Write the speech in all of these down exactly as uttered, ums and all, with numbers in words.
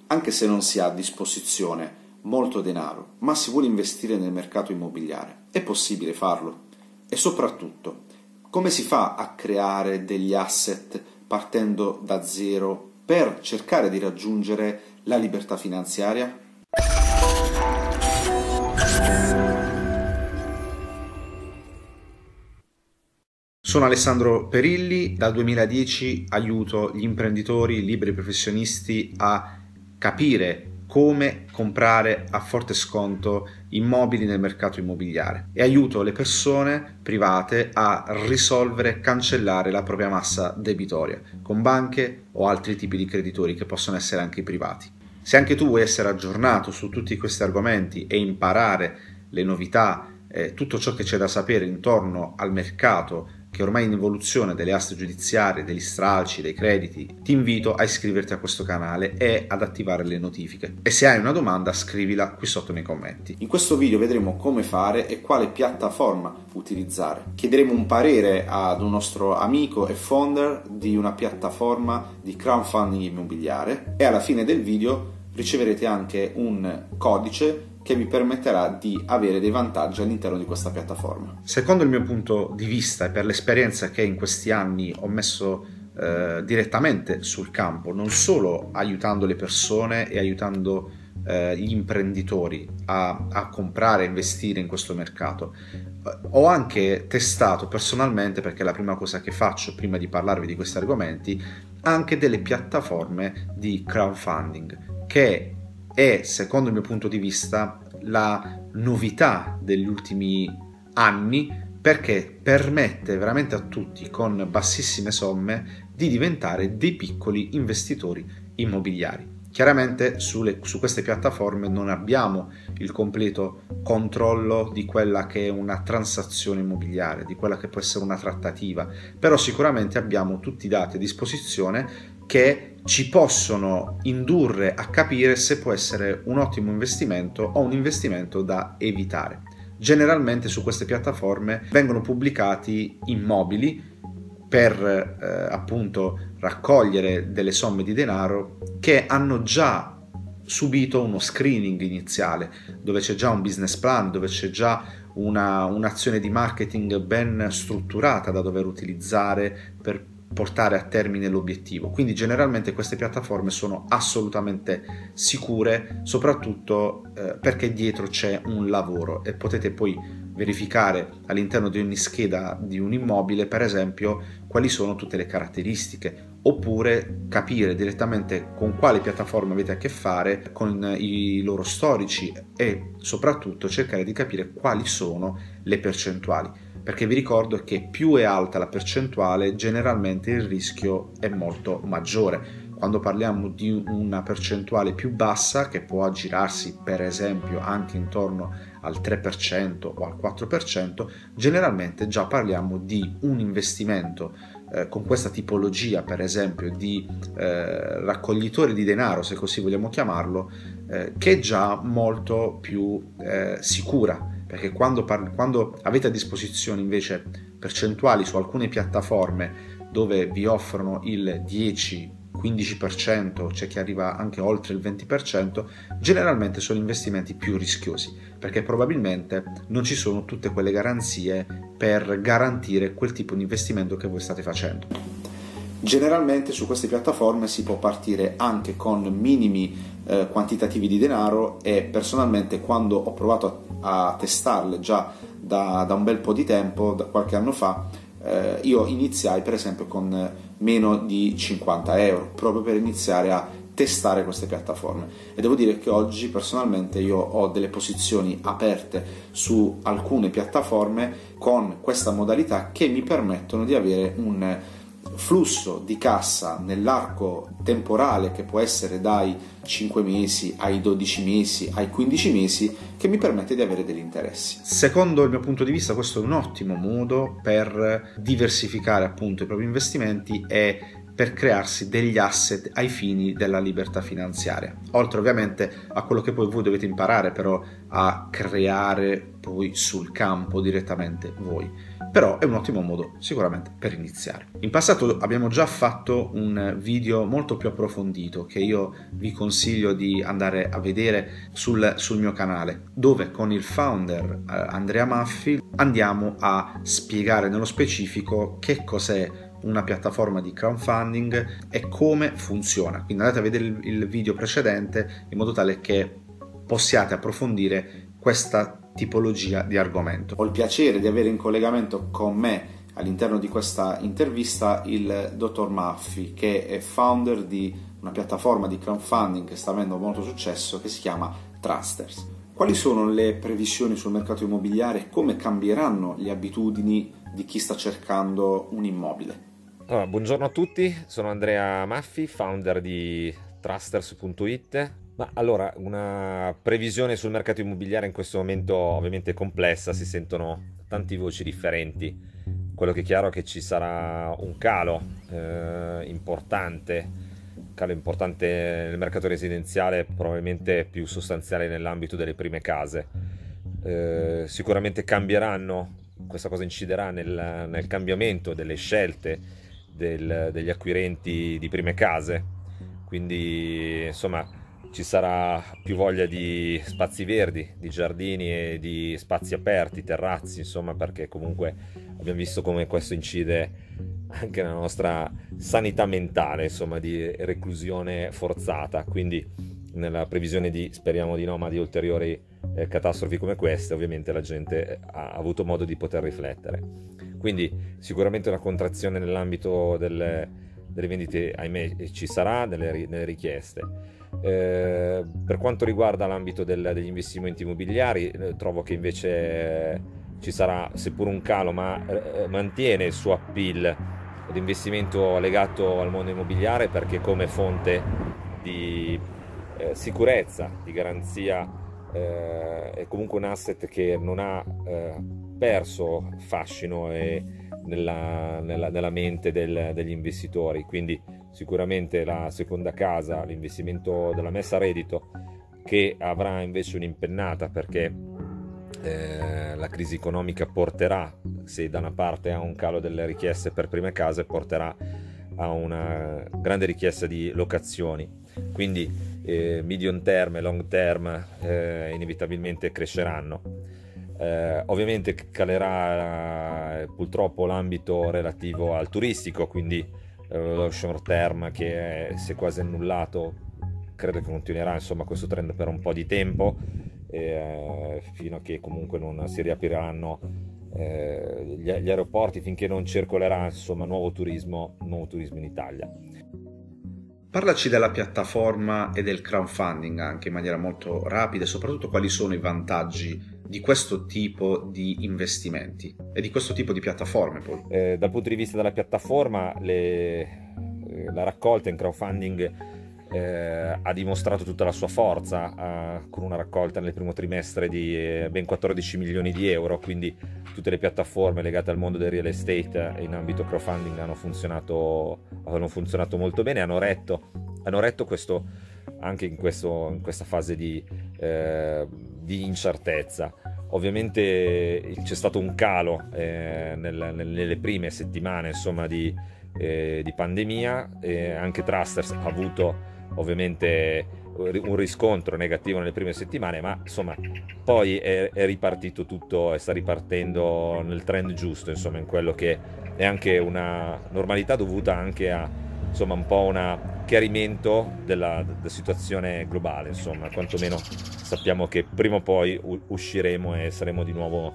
Anche se non si ha a disposizione molto denaro, ma si vuole investire nel mercato immobiliare, è possibile farlo? E soprattutto, come si fa a creare degli asset partendo da zero per cercare di raggiungere la libertà finanziaria? Sono Alessandro Perilli, dal duemiladieci aiuto gli imprenditori, i liberi professionisti a capire come comprare a forte sconto immobili nel mercato immobiliare e aiuto le persone private a risolvere e cancellare la propria massa debitoria con banche o altri tipi di creditori che possono essere anche privati. Se anche tu vuoi essere aggiornato su tutti questi argomenti e imparare le novità, eh, tutto ciò che c'è da sapere intorno al mercato che ormai è in evoluzione delle aste giudiziarie, degli stralci, dei crediti, ti invito a iscriverti a questo canale e ad attivare le notifiche. E se hai una domanda scrivila qui sotto nei commenti. In questo video vedremo come fare e quale piattaforma utilizzare. Chiederemo un parere ad un nostro amico e founder di una piattaforma di crowdfunding immobiliare e alla fine del video riceverete anche un codice che vi permetterà di avere dei vantaggi all'interno di questa piattaforma. Secondo il mio punto di vista e per l'esperienza che in questi anni ho messo eh, direttamente sul campo, non solo aiutando le persone e aiutando eh, gli imprenditori a, a comprare e investire in questo mercato, ho anche testato personalmente, perché è la prima cosa che faccio prima di parlarvi di questi argomenti, anche delle piattaforme di crowdfunding che è, secondo il mio punto di vista, la novità degli ultimi anni, perché permette veramente a tutti con bassissime somme di diventare dei piccoli investitori immobiliari. Chiaramente sulle, su queste piattaforme non abbiamo il completo controllo di quella che è una transazione immobiliare, di quella che può essere una trattativa, però sicuramente abbiamo tutti i dati a disposizione che ci possono indurre a capire se può essere un ottimo investimento o un investimento da evitare. Generalmente su queste piattaforme vengono pubblicati immobili per eh, appunto raccogliere delle somme di denaro che hanno già subito uno screening iniziale, dove c'è già un business plan, dove c'è già una, un'azione di marketing ben strutturata da dover utilizzare per portare a termine l'obiettivo. Quindi generalmente queste piattaforme sono assolutamente sicure, soprattutto eh, perché dietro c'è un lavoro e potete poi verificare all'interno di ogni scheda di un immobile, per esempio, quali sono tutte le caratteristiche, oppure capire direttamente con quale piattaforma avete a che fare, con i loro storici e soprattutto cercare di capire quali sono le percentuali, perché vi ricordo che più è alta la percentuale, generalmente il rischio è molto maggiore. Quando parliamo di una percentuale più bassa, che può aggirarsi per esempio anche intorno al tre per cento o al quattro per cento, generalmente già parliamo di un investimento eh, con questa tipologia, per esempio di eh, raccoglitore di denaro, se così vogliamo chiamarlo, eh, che è già molto più eh, sicura, perché quando, par- quando avete a disposizione invece percentuali su alcune piattaforme dove vi offrono il dieci quindici per cento, c'è chi arriva anche oltre il venti per cento, generalmente sono investimenti più rischiosi, perché probabilmente non ci sono tutte quelle garanzie per garantire quel tipo di investimento che voi state facendo. Generalmente su queste piattaforme si può partire anche con minimi eh, quantitativi di denaro e personalmente quando ho provato a, a testarle già da, da un bel po' di tempo, da qualche anno fa, eh, io iniziai per esempio con meno di cinquanta euro, proprio per iniziare a testare queste piattaforme, e devo dire che oggi personalmente io ho delle posizioni aperte su alcune piattaforme con questa modalità che mi permettono di avere un flusso di cassa nell'arco temporale che può essere dai cinque mesi ai dodici mesi ai quindici mesi, che mi permette di avere degli interessi. Secondo il mio punto di vista questo è un ottimo modo per diversificare appunto i propri investimenti e per crearsi degli asset ai fini della libertà finanziaria, oltre ovviamente a quello che poi voi dovete imparare però a creare poi sul campo direttamente voi. però è un ottimo modo sicuramente per iniziare. In passato abbiamo già fatto un video molto più approfondito che io vi consiglio di andare a vedere sul, sul mio canale, dove con il founder eh, Andrea Maffi andiamo a spiegare nello specifico che cos'è una piattaforma di crowdfunding e come funziona. Quindi andate a vedere il, il video precedente in modo tale che possiate approfondire questa tipologia di argomento. Ho il piacere di avere in collegamento con me all'interno di questa intervista il dottor Maffi, che è founder di una piattaforma di crowdfunding che sta avendo molto successo, che si chiama Trusters. Quali sono le previsioni sul mercato immobiliare e come cambieranno le abitudini di chi sta cercando un immobile? Allora, buongiorno a tutti, sono Andrea Maffi, founder di Trusters punto it. Ma allora, una previsione sul mercato immobiliare in questo momento ovviamente è complessa, si sentono tante voci differenti. Quello che è chiaro è che ci sarà un calo eh, importante, un calo importante nel mercato residenziale, probabilmente più sostanziale nell'ambito delle prime case. Eh, sicuramente cambieranno, questa cosa inciderà nel, nel cambiamento delle scelte del, degli acquirenti di prime case, quindi insomma ci sarà più voglia di spazi verdi, di giardini e di spazi aperti, terrazzi, insomma, perché comunque abbiamo visto come questo incide anche nella nostra sanità mentale, insomma, di reclusione forzata. Quindi nella previsione di, speriamo di no, ma di ulteriori eh, catastrofi come queste, ovviamente la gente ha avuto modo di poter riflettere. Quindi sicuramente una contrazione nell'ambito delle, delle vendite, ahimè, ci sarà, delle, delle richieste. Eh, per quanto riguarda l'ambito del, degli investimenti immobiliari, eh, trovo che invece eh, ci sarà seppur un calo, ma eh, mantiene il suo appeal l'investimento legato al mondo immobiliare, perché come fonte di eh, sicurezza, di garanzia, eh, è comunque un asset che non ha eh, perso fascino e nella, nella, nella mente del, degli investitori. Quindi sicuramente la seconda casa, l'investimento della messa a reddito, che avrà invece un'impennata perché eh, la crisi economica porterà, se da una parte ha un calo delle richieste per prime case, porterà a una grande richiesta di locazioni. Quindi eh, medium term e long term eh, inevitabilmente cresceranno. Eh, ovviamente calerà eh, purtroppo l'ambito relativo al turistico, quindi lo short term, che è, si è quasi annullato, credo che continuerà insomma questo trend per un po' di tempo, eh, fino a che comunque non si riapriranno eh, gli, gli aeroporti, finché non circolerà insomma nuovo turismo, nuovo turismo in Italia. Parlaci della piattaforma e del crowdfunding anche in maniera molto rapida e soprattutto quali sono i vantaggi di questo tipo di investimenti e di questo tipo di piattaforme poi. Eh, dal punto di vista della piattaforma, le, la raccolta in crowdfunding eh, ha dimostrato tutta la sua forza, eh, con una raccolta nel primo trimestre di eh, ben quattordici milioni di euro, quindi tutte le piattaforme legate al mondo del real estate in ambito crowdfunding hanno funzionato, hanno funzionato molto bene, hanno retto, hanno retto questo, anche in, questo, in questa fase di, eh, di incertezza. Ovviamente c'è stato un calo eh, nel, nelle prime settimane insomma, di, eh, di pandemia, e anche Trusters ha avuto ovviamente un riscontro negativo nelle prime settimane, ma insomma poi è, è ripartito tutto e sta ripartendo nel trend giusto, insomma, in quello che è anche una normalità dovuta anche a insomma un po' un chiarimento della, della situazione globale. Insomma, quantomeno sappiamo che prima o poi usciremo e saremo di nuovo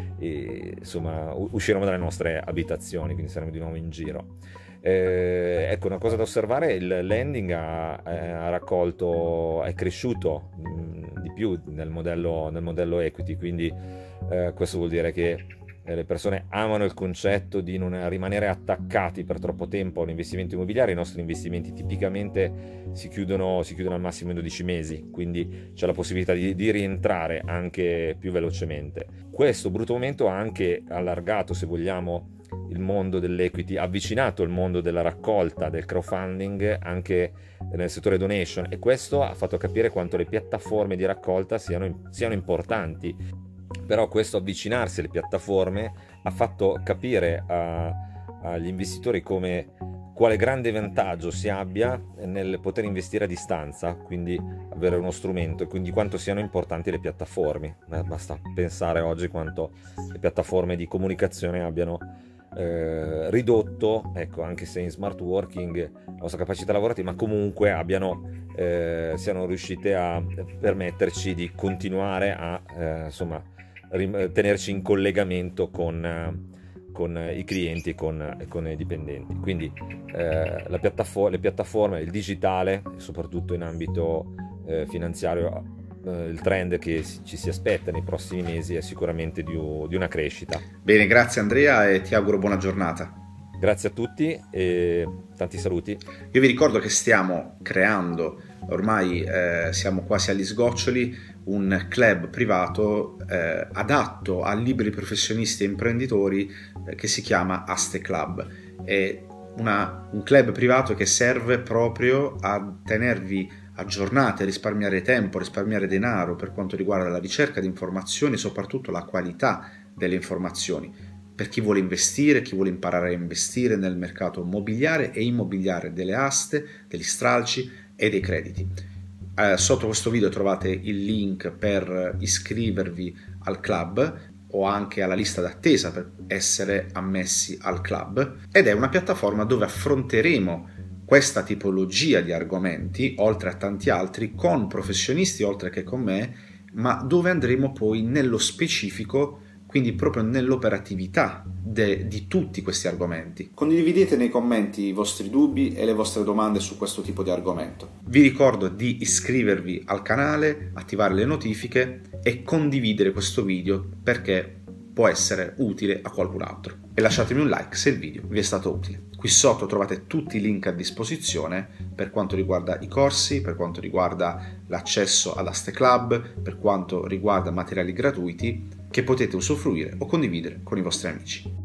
e, insomma usciremo dalle nostre abitazioni, quindi saremo di nuovo in giro. Eh, ecco, una cosa da osservare: il lending ha, ha raccolto, è cresciuto mh, di più nel modello, nel modello equity, quindi eh, questo vuol dire che le persone amano il concetto di non rimanere attaccati per troppo tempo a un investimento immobiliare. I nostri investimenti tipicamente si chiudono, si chiudono al massimo in dodici mesi, quindi c'è la possibilità di, di rientrare anche più velocemente. Questo brutto momento ha anche allargato, se vogliamo, il mondo dell'equity, avvicinato il mondo della raccolta, del crowdfunding anche nel settore donation, e questo ha fatto capire quanto le piattaforme di raccolta siano, siano importanti. Però questo avvicinarsi alle piattaforme ha fatto capire a, agli investitori come quale grande vantaggio si abbia nel poter investire a distanza, quindi avere uno strumento, e quindi quanto siano importanti le piattaforme. Eh, basta pensare oggi quanto le piattaforme di comunicazione abbiano eh, ridotto, ecco, anche se in smart working, la nostra capacità lavorativa, ma comunque abbiano, eh, siano riuscite a permetterci di continuare a eh, insomma, rim- tenerci in collegamento con... Eh, con i clienti e con, con i dipendenti. Quindi eh, la piattafo- le piattaforme, il digitale, soprattutto in ambito eh, finanziario, eh, il trend che ci si aspetta nei prossimi mesi è sicuramente di, di una crescita. Bene, grazie Andrea e ti auguro buona giornata. Grazie a tutti e tanti saluti. Io vi ricordo che stiamo creando, ormai eh, siamo quasi agli sgoccioli, un club privato eh, adatto a liberi professionisti e imprenditori eh, che si chiama Aste Club. È una, un club privato che serve proprio a tenervi aggiornati, a risparmiare tempo, a risparmiare denaro per quanto riguarda la ricerca di informazioni e soprattutto la qualità delle informazioni, per chi vuole investire, chi vuole imparare a investire nel mercato mobiliare e immobiliare delle aste, degli stralci e dei crediti. Eh, sotto questo video trovate il link per iscrivervi al club o anche alla lista d'attesa per essere ammessi al club, ed è una piattaforma dove affronteremo questa tipologia di argomenti, oltre a tanti altri, con professionisti oltre che con me, ma dove andremo poi nello specifico, quindi proprio nell'operatività de, di tutti questi argomenti. Condividete nei commenti i vostri dubbi e le vostre domande su questo tipo di argomento. Vi ricordo di iscrivervi al canale, attivare le notifiche e condividere questo video perché può essere utile a qualcun altro. E lasciatemi un like se il video vi è stato utile. Qui sotto trovate tutti i link a disposizione per quanto riguarda i corsi, per quanto riguarda l'accesso ad Aste Club, per quanto riguarda materiali gratuiti che potete usufruire o condividere con i vostri amici.